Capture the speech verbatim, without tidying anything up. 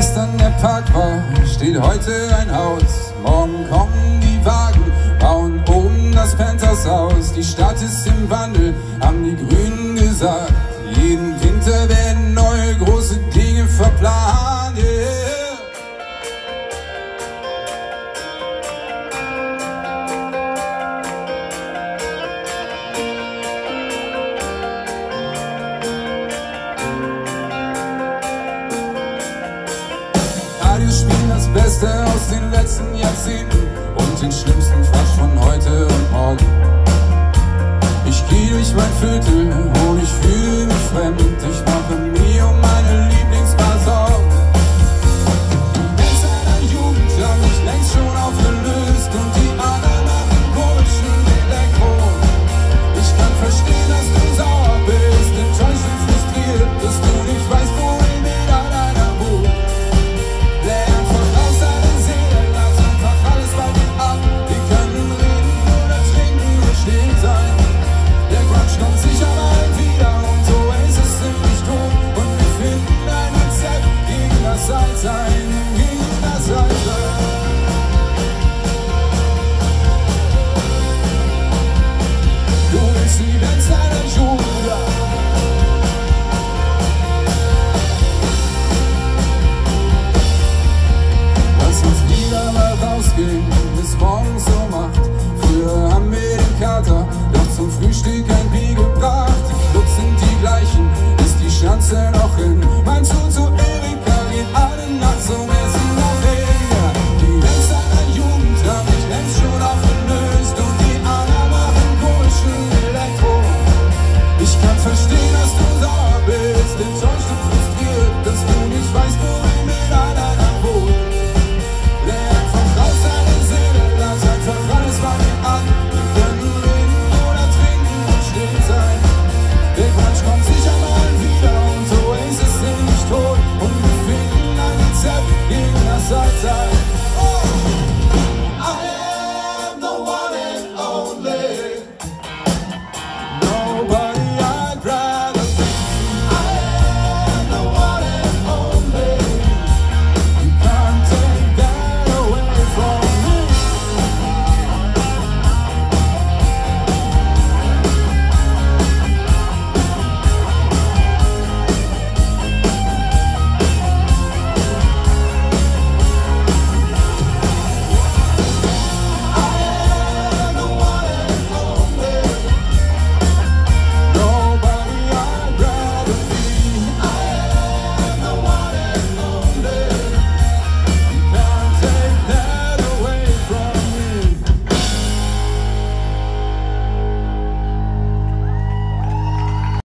gestern der Park war, steht heute ein Haus. Morgen kommen die Wagen, bauen oben das Penthouse aus. Die Stadt ist im Wandel, haben die Grünen gesagt. Jeden Winter werden neue große Dinge verplant, yeah. Radios spielen das Beste aus den letzten Jahrzehnten und den schlimmsten Quatsch von heute und morgen. Ich gehe durch mein Viertel und ich fühle mich fremd. Ich mache mir um meine Lieblingsbar Sorgen. Die Bands einer Jugend haben mich längst schon aufgelöst und die anderen machen komischen Elektro. Ich kann verstehen, dass du sauer bist, enttäuscht und frustriert, dass du nicht weißt, wohin mit all deiner Wut. Blä einfach aus deiner Seele, lass einfach alles bei dir ab. Wir können reden oder trinken und still sein. Der Quatsch kommt sicher mal wieder und so ist es ziemlich tot. Und wir finden ein Rezept gegen das Altsein, gegen das Altsein. Du willst die Bands deiner Jugend, ja. Lass uns wieder mal rausgehen, bis morgens um acht. Früher haben wir den Kater, doch zum Frühstück ein Bier gebracht. Die Clubs sind die gleichen, ist die Schanze noch in